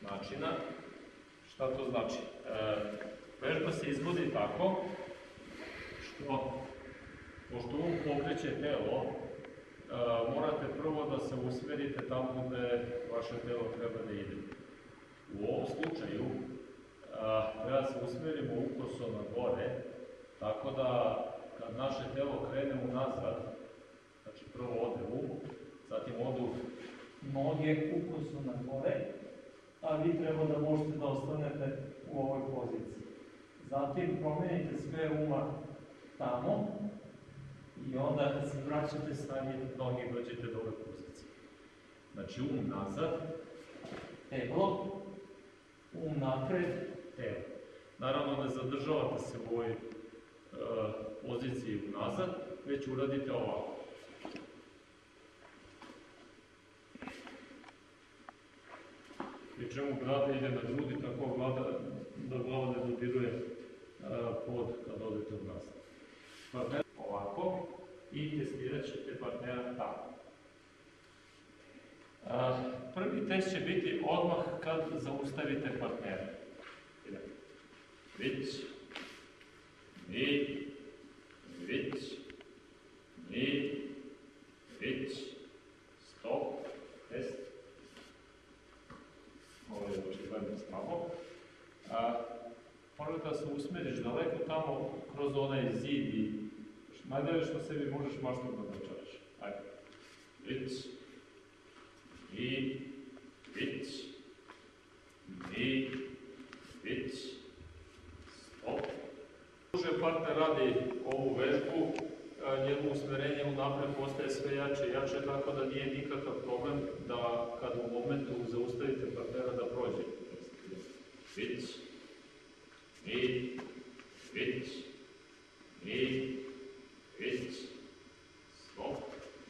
načina. Šta to znači? Vežba se izvodi tako što, pošto pokreće telo, morate prvo da se usmerite tamo gde vaše telo treba da ide. U ovom slučaju treba da se usmerimo ukoso na gore, tako da kad naše telo krene unazad, znači prvo ode zatim odu noge ukoso na gore, a vi treba da možete da ostanete u ovoj poziciji. Zatim promenite smer uma tamo i onda kad se vraćate stavite noge i dođete do ove pozicije. Znači nazad, telo, napred, telo. Naravno ne zadržavate se u ovoj poziciji nazad, već uradite ovako. Pri čemu brada ide na grudi, tako da glava ne dodiruje pod kad odete u nazad. Ovako i testirat ćete partnera tako. Prvi test će biti odmah kad zaustavite partnera. Vić, mi, vić, mi, vić, stop, test. Ovo je očigledno slabo. Možda da se usmeriš daleko tamo kroz onaj zid i najdalje što sebi možeš maštom da dočaraš. Ajde. Vić, mi, vić, mi, vić, stop. Duže partner radi ovu vežbu, njegovo usmerenje unapred postaje sve jače i jače, tako da nije nikakav problem da kad u momentu zaustavite partnera da prođe. Vić, mi, vić, mi, vić, stop.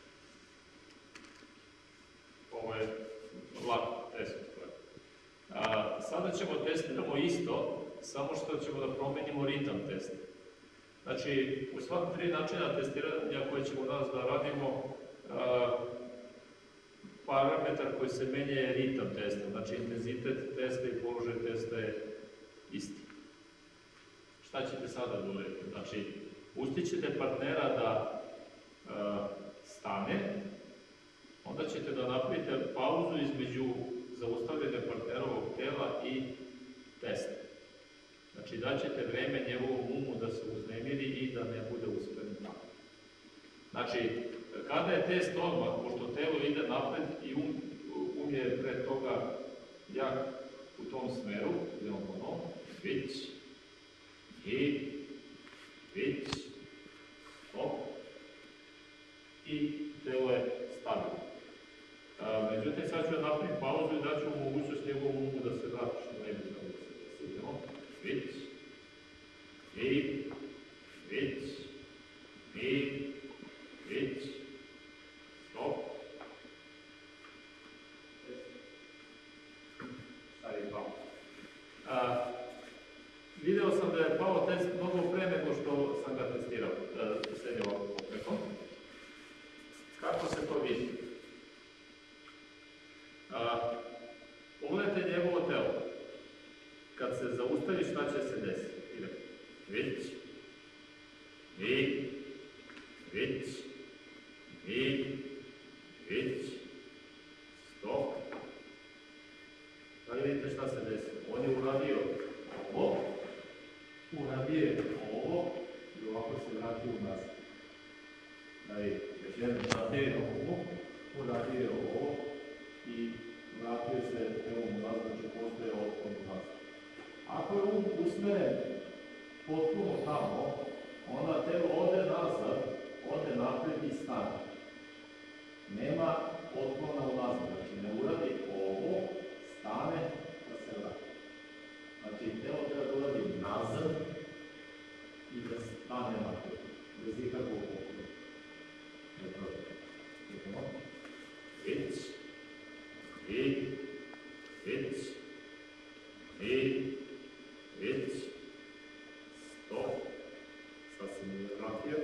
Ovo je lako test. Sada ćemo testiramo isto, samo što ćemo da promenimo ritam testa. Znači, u sva tri načina testiranja koje ćemo danas da radimo, parametar koji se menja je ritam testa. Znači, intenzitet testa i položaj testa je isti. Šta ćete sada da uradite? Znači, pustit ćete partnera da stane, onda ćete da napravite pauzu između zaustavljanja partnerovog tela i testa. Znači, daćete vreme njegovom umu da se uznemiri i da ne bude uspren tako. Znači, kada je test odmah, pošto telo ide napred i um je pre toga jak u tom smeru, idemo ponovno, vić, i, vić, stop, i telo je stabilno. Međutim, sad ću da napravim pauzu i daću mogućnost njegovom umu da se vrati, što ne bi trebalo da se idemo. Vić, i, vić, i, vić, stop. Sad je pao. Video sam da je pao test mnogo pre nego što sam ga testirao. Sedi ovako popreko. Kako se to vidi? Pogledajte njegovo telo. Kad se zaustavi, šta će se desiti? Vić, mi, vić, mi, vić, stop. Da vidite šta se desi. On je uradio ovo, uradio ovo i ovako se vratio u nas. Da vidite, još jednom uradio ovo, uradio ovo i vratio se u nas, znači postoje otpon u nas. Ako je usmeren potpuno tamo, onda telo ode nazad, ode napred i stane. Nema otklona u nazad, znači ne uradi ovo, stane, da se vrati. Znači telo treba da uradi nazad i da stane napred, bez ikakvog poklona. Vić, i, vić, i, vić, stop, sad sam mi vratio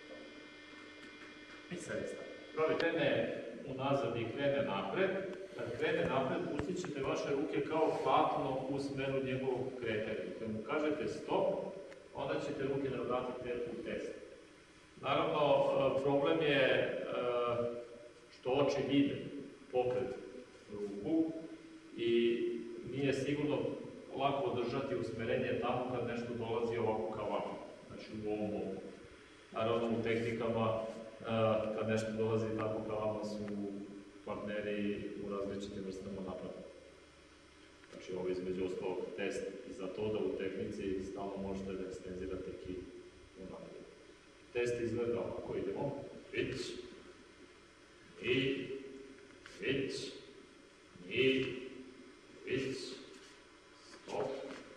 i sad je stavio. Pravi krene unazad i krene napred, kad krene napred, pustit ćete vaše ruke kao platno u smenu njegovog kretanja. Kad mu kažete stop, onda ćete ruke da vratite u test. Naravno, problem je što oči vide pokret ruku i nije sigurno lako održati usmerenje tamo kad nešto dolazi ovako ka vama, znači u ovom oku. Naravno, u tehnikama, kad nešto dolazi tako ka vama su partneri u različitim vrstama napada. Znači, ovo je između ostalog test za to da u tehnici stalno možete da ekstenzirate ki u napadu. Test izgleda ovako, idemo. Vić, i, vić, i, vić, stop.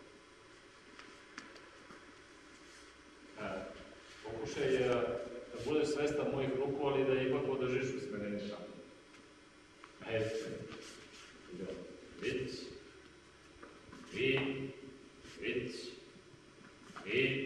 Pokušaj da budeš svestan mojih ruku, ali da ipak održiš usmerenje tamo. Idemo. Vić, i, vić, i,